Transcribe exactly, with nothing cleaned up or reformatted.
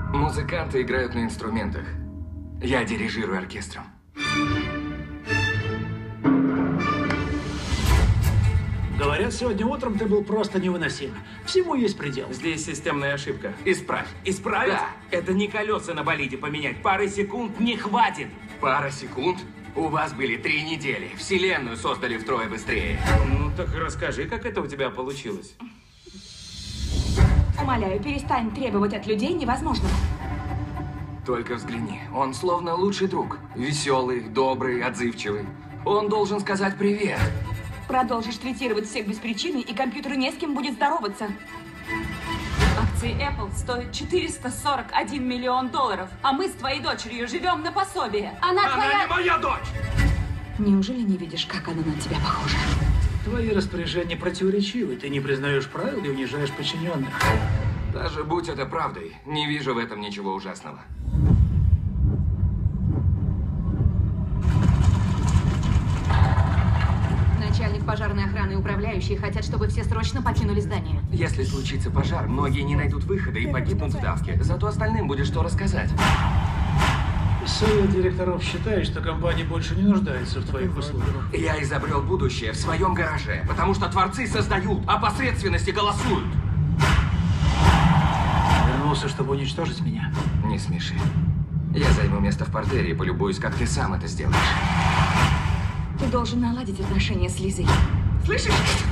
Музыканты играют на инструментах. Я дирижирую оркестром. Говорят, сегодня утром ты был просто невыносим. Всему есть предел. Здесь системная ошибка. Исправь. Исправить? Да. Это не колеса на болиде поменять. Пары секунд не хватит. Пара секунд? У вас были три недели. Вселенную создали втрое быстрее. Ну так расскажи, как это у тебя получилось. Умоляю, перестань требовать от людей невозможного. Только взгляни. Он словно лучший друг. Веселый, добрый, отзывчивый. Он должен сказать привет. Продолжишь третировать всех без причины, и компьютеру не с кем будет здороваться. Акции Apple стоят четыреста сорок один миллион долларов, а мы с твоей дочерью живем на пособие. Она, Она твоя... не моя дочь! Неужели не видишь, как она на тебя похожа? Твои распоряжения противоречивы. Ты не признаешь правил и унижаешь подчиненных. Даже будь это правдой, не вижу в этом ничего ужасного. Начальник пожарной охраны и управляющие хотят, чтобы все срочно покинули здание. Если случится пожар, многие не найдут выхода и погибнут в давке. Зато остальным будет что рассказать. Совет директоров считает, что компания больше не нуждается в твоих услугах. Я изобрел будущее в своем гараже, потому что творцы создают, а посредственности голосуют. Вернулся, чтобы уничтожить меня. Не смеши. Я займу место в портере и полюбуюсь, как ты сам это сделаешь. Ты должен наладить отношения с Лизой. Слышишь?